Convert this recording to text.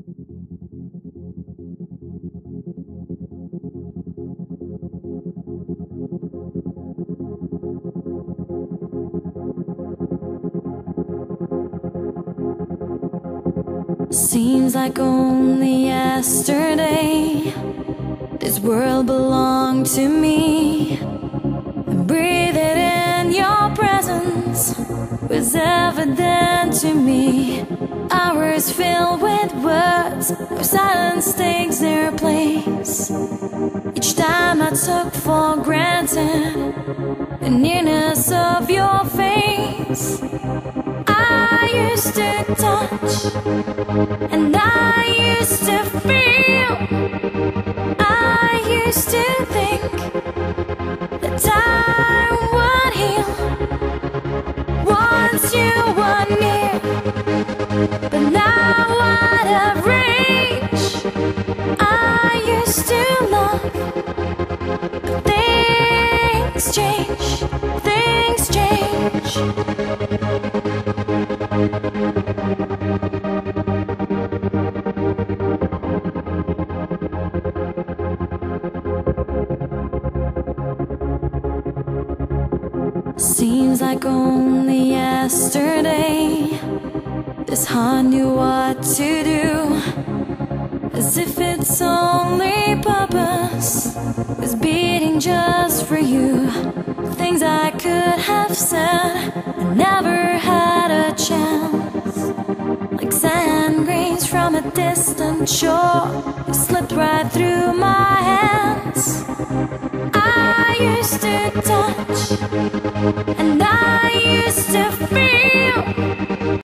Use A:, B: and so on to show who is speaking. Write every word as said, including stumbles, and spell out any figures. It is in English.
A: Seems like only yesterday this world belonged to me, and breathing in your presence was evident to me. Hours filled with words, where silence takes their place. Each time I took for granted the nearness of your face. I used to touch, and I used to feel. I used to think that time would heal once you were near, but now out of reach. I used to love, but things change, things change. Seems like only yesterday this heart knew what to do, as if its only purpose was beating just for you. Things I could have said, I never had a chance. Like sand grains from a distant shore, you slipped right through my hands. I used to touch, and I used to feel.